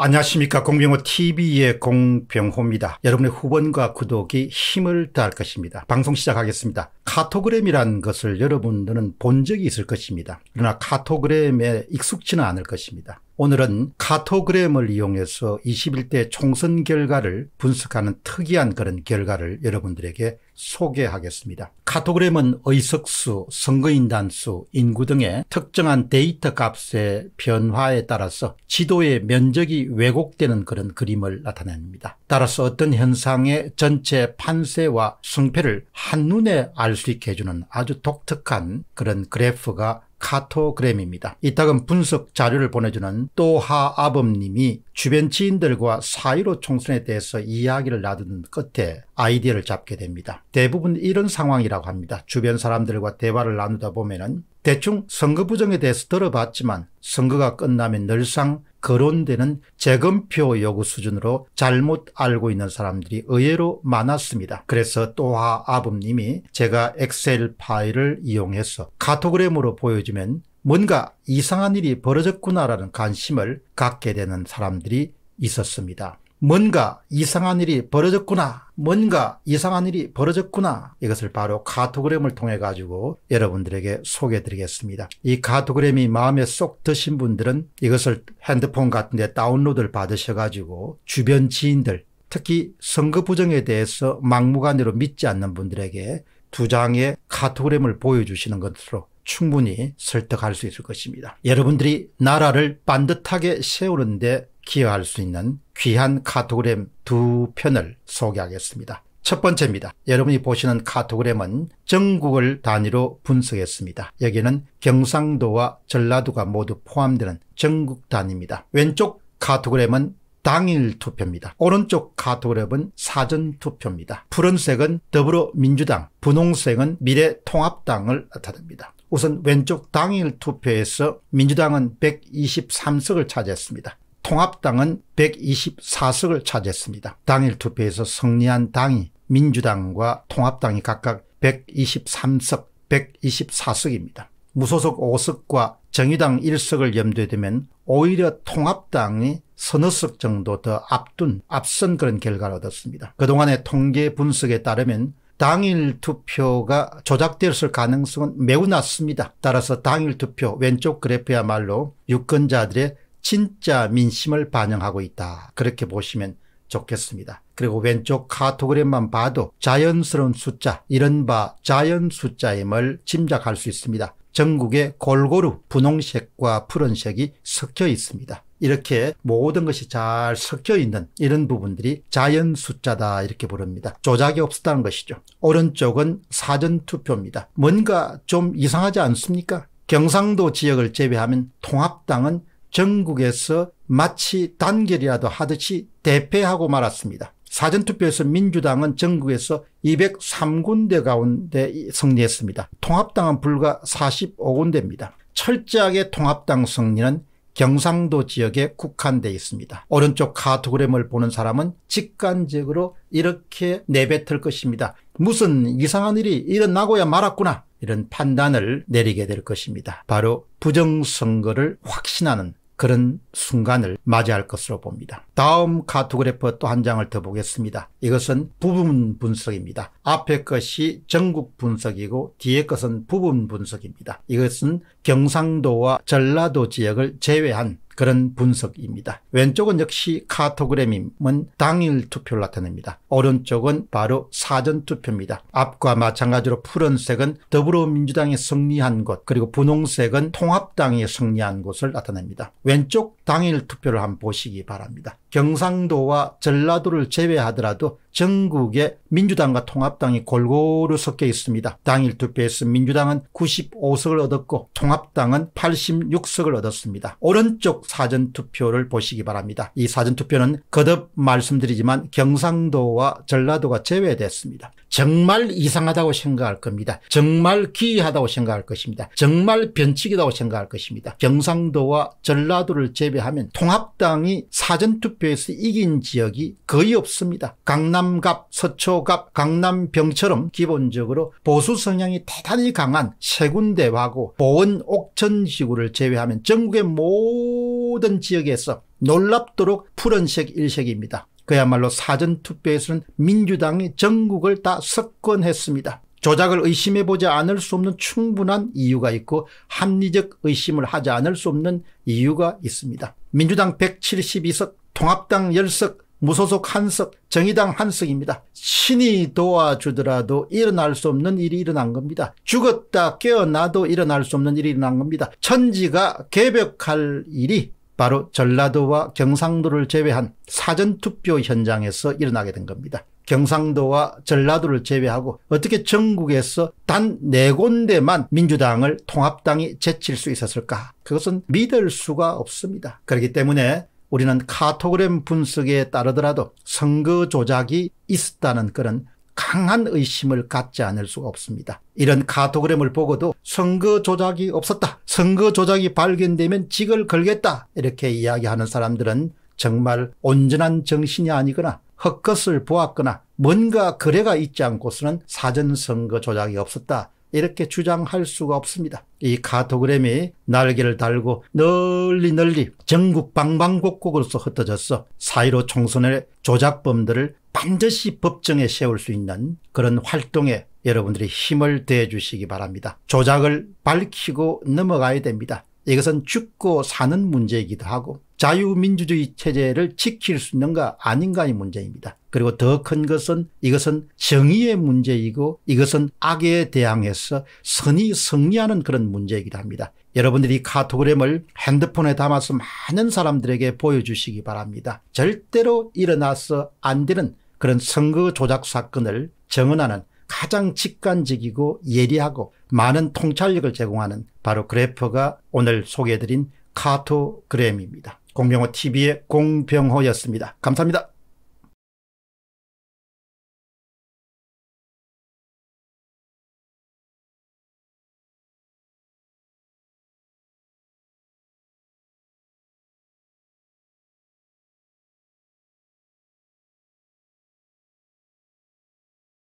안녕하십니까. 공병호TV의 공병호입니다. 여러분의 후원과 구독이 힘을 더할 것입니다. 방송 시작하겠습니다. 카토그램이라는 것을 여러분들은 본 적이 있을 것입니다. 그러나 카토그램에 익숙지는 않을 것입니다. 오늘은 카토그램을 이용해서 21대 총선 결과를 분석하는 특이한 그런 결과를 여러분들에게 소개하겠습니다. 카토그램은 의석수, 선거인단수, 인구 등의 특정한 데이터 값의 변화에 따라서 지도의 면적이 왜곡되는 그런 그림을 나타냅니다. 따라서 어떤 현상의 전체 판세와 성패를 한눈에 알 수 있게 해주는 아주 독특한 그런 그래프가 카토그램입니다. 이따금 분석 자료를 보내주는 또하아범님이 주변 지인들과 4.15 총선에 대해서 이야기를 나누는 끝에 아이디어를 잡게 됩니다. 대부분 이런 상황이라고 합니다. 주변 사람들과 대화를 나누다 보면은 대충 선거 부정에 대해서 들어봤지만 선거가 끝나면 늘상 거론되는 재검표 요구 수준으로 잘못 알고 있는 사람들이 의외로 많았습니다. 그래서 또하아범님이 제가 엑셀 파일을 이용해서 카토그램으로 보여주면 뭔가 이상한 일이 벌어졌구나라는 관심을 갖게 되는 사람들이 있었습니다. 뭔가 이상한 일이 벌어졌구나, 뭔가 이상한 일이 벌어졌구나, 이것을 바로 카토그램을 통해 가지고 여러분들에게 소개해 드리겠습니다. 이 카토그램이 마음에 쏙 드신 분들은 이것을 핸드폰 같은 데 다운로드를 받으셔 가지고 주변 지인들, 특히 선거 부정에 대해서 막무가내로 믿지 않는 분들에게 두 장의 카토그램을 보여주시는 것으로 충분히 설득할 수 있을 것입니다. 여러분들이 나라를 반듯하게 세우는데 기여할 수 있는 귀한 카토그램 두 편을 소개하겠습니다. 첫 번째입니다. 여러분이 보시는 카토그램은 전국을 단위로 분석했습니다. 여기는 경상도와 전라도가 모두 포함되는 전국 단위입니다. 왼쪽 카토그램은 당일 투표입니다. 오른쪽 카토그램은 사전 투표입니다. 푸른색은 더불어민주당, 분홍색은 미래통합당을 나타냅니다. 우선 왼쪽 당일 투표에서 민주당은 123석을 차지했습니다. 통합당은 124석을 차지했습니다. 당일 투표에서 승리한 당이 민주당과 통합당이 각각 123석, 124석입니다. 무소속 5석과 정의당 1석을 염두에 두면 오히려 통합당이 서너 석 정도 더 앞선 그런 결과를 얻었습니다. 그동안의 통계 분석에 따르면 당일 투표가 조작되었을 가능성은 매우 낮습니다. 따라서 당일 투표 왼쪽 그래프야말로 유권자들의 진짜 민심을 반영하고 있다, 그렇게 보시면 좋겠습니다. 그리고 왼쪽 카토그램만 봐도 자연스러운 숫자, 이른바 자연 숫자임을 짐작할 수 있습니다. 전국에 골고루 분홍색과 푸른색이 섞여 있습니다. 이렇게 모든 것이 잘 섞여 있는 이런 부분들이 자연 숫자다, 이렇게 부릅니다. 조작이 없었다는 것이죠. 오른쪽은 사전투표입니다. 뭔가 좀 이상하지 않습니까? 경상도 지역을 제외하면 통합당은 전국에서 마치 단결이라도 하듯이 대패하고 말았습니다. 사전투표에서 민주당은 전국에서 203군데 가운데 승리했습니다. 통합당은 불과 45군데입니다. 철저하게 통합당 승리는 경상도 지역에 국한되어 있습니다. 오른쪽 카토그램을 보는 사람은 직관적으로 이렇게 내뱉을 것입니다. 무슨 이상한 일이 일어나고야 말았구나, 이런 판단을 내리게 될 것입니다. 바로 부정선거를 확신하는 그런 순간을 맞이할 것으로 봅니다. 다음 카토그래프 또 한 장을 더 보겠습니다. 이것은 부분 분석입니다. 앞에 것이 전국 분석이고 뒤에 것은 부분 분석입니다. 이것은 경상도와 전라도 지역을 제외한 그런 분석입니다. 왼쪽은 역시 카토그램은 당일 투표를 나타냅니다. 오른쪽은 바로 사전투표입니다. 앞과 마찬가지로 푸른색은 더불어민주당이 승리한 곳, 그리고 분홍색은 통합당이 승리한 곳을 나타냅니다. 왼쪽 당일 투표를 한번 보시기 바랍니다. 경상도와 전라도를 제외하더라도 전국에 민주당과 통합당이 골고루 섞여 있습니다. 당일 투표에서 민주당은 95석을 얻었고 통합당은 86석을 얻었습니다. 오른쪽 사전투표를 보시기 바랍니다. 이 사전투표는 거듭 말씀드리지만 경상도와 전라도가 제외됐습니다. 정말 이상하다고 생각할 겁니다. 정말 기이하다고 생각할 것입니다. 정말 변칙이라고 생각할 것입니다. 경상도와 전라도를 제외하면 통합당이 사전투표에서 이긴 지역이 거의 없습니다. 강남 경남갑, 서초갑, 강남병처럼 기본적으로 보수 성향이 대단히 강한 세 군데하고 보은 옥천지구를 제외하면 전국의 모든 지역에서 놀랍도록 푸른색 일색입니다. 그야말로 사전투표에서는 민주당이 전국을 다 석권했습니다. 조작을 의심해보지 않을 수 없는 충분한 이유가 있고 합리적 의심을 하지 않을 수 없는 이유가 있습니다. 민주당 172석, 통합당 10석, 무소속 1석, 정의당 1석입니다. 신이 도와주더라도 일어날 수 없는 일이 일어난 겁니다. 죽었다 깨어나도 일어날 수 없는 일이 일어난 겁니다. 천지가 개벽할 일이 바로 전라도와 경상도를 제외한 사전투표 현장에서 일어나게 된 겁니다. 경상도와 전라도를 제외하고 어떻게 전국에서 단 4군데만 민주당을 통합당이 제칠 수 있었을까? 그것은 믿을 수가 없습니다. 그렇기 때문에 우리는 카토그램 분석에 따르더라도 선거 조작이 있었다는 그런 강한 의심을 갖지 않을 수가 없습니다. 이런 카토그램을 보고도 선거 조작이 없었다, 선거 조작이 발견되면 직을 걸겠다 이렇게 이야기하는 사람들은 정말 온전한 정신이 아니거나 헛것을 보았거나 뭔가 거래가 있지 않고서는 사전선거 조작이 없었다 이렇게 주장할 수가 없습니다. 이 카토그램이 날개를 달고 널리 전국 방방곡곡으로서 흩어져서 4.15 총선의 조작범들을 반드시 법정에 세울 수 있는 그런 활동에 여러분들이 힘을 대해 주시기 바랍니다. 조작을 밝히고 넘어가야 됩니다. 이것은 죽고 사는 문제이기도 하고 자유민주주의 체제를 지킬 수 있는가 아닌가의 문제입니다. 그리고 더 큰 것은 이것은 정의의 문제이고 이것은 악에 대항해서 선이 승리하는 그런 문제이기도 합니다. 여러분들이 카토그램을 핸드폰에 담아서 많은 사람들에게 보여주시기 바랍니다. 절대로 일어나서 안 되는 그런 선거 조작 사건을 정언하는 가장 직관적이고 예리하고 많은 통찰력을 제공하는 바로 그래퍼가 오늘 소개해드린 카토그램입니다. 공병호 TV의 공병호였습니다. 감사합니다.